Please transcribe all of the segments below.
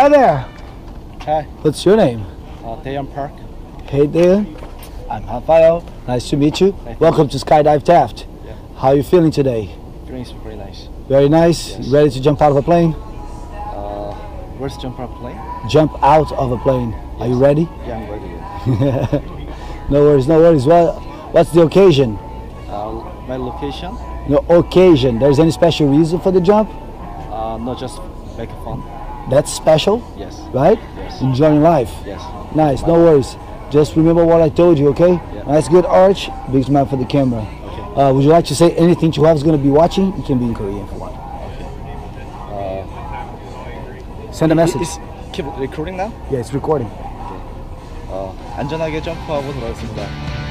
Hi there. Hi. What's your name? Dayan Park. Hey there. I'm Rafael. Nice to meet you. Welcome to Skydive Taft. Yeah. How are you feeling today? Feeling very nice. Very nice. Yes. You ready to jump out of a plane? Where's jump out plane? Jump out of a plane. Are you ready? Yeah, I'm ready. No worries, no worries. What's the occasion? My location? No occasion. There's any special reason for the jump? No, just make fun. That's special, Yes. right? Yes. Enjoying life. Yes. Nice, no worries. Just remember what I told you, okay? Yeah. Nice, good arch. Big smile for the camera. Okay. Would you like to say anything to whoever's going to be watching? You can be in Korean if you want. Send a message. Keep recording now? Yeah, it's recording. 안전하게 점프하고 돌아오겠습니다.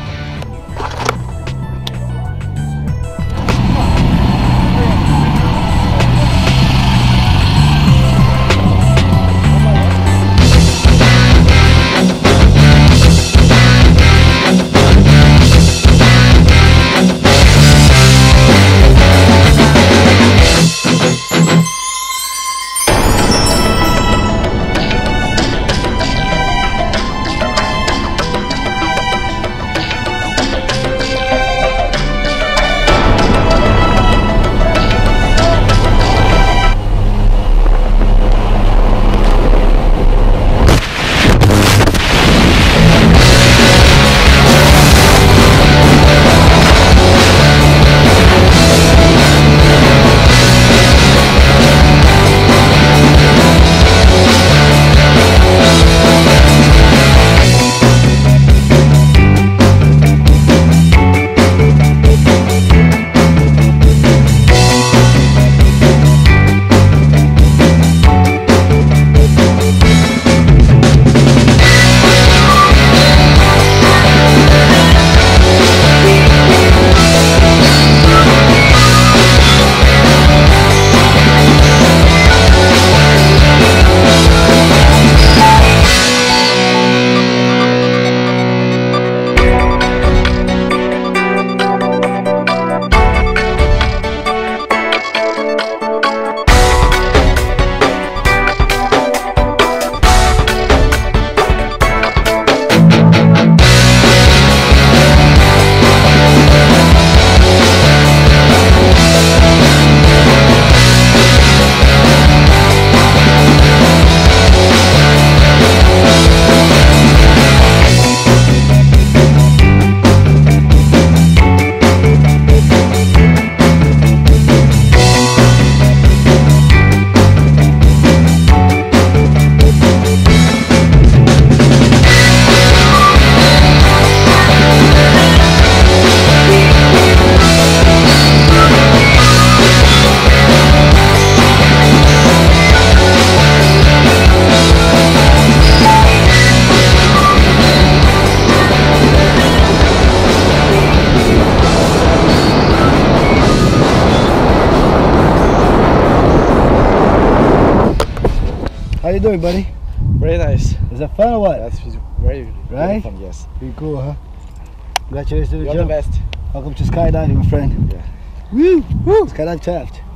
How you doing, buddy? Very nice. Is that fun or what? That's very Right? fun. Yes. Pretty cool, huh? Congratulations to the You're jump. the best. Welcome to skydiving, my friend. Yeah. Woo! Woo! Skydive Taft.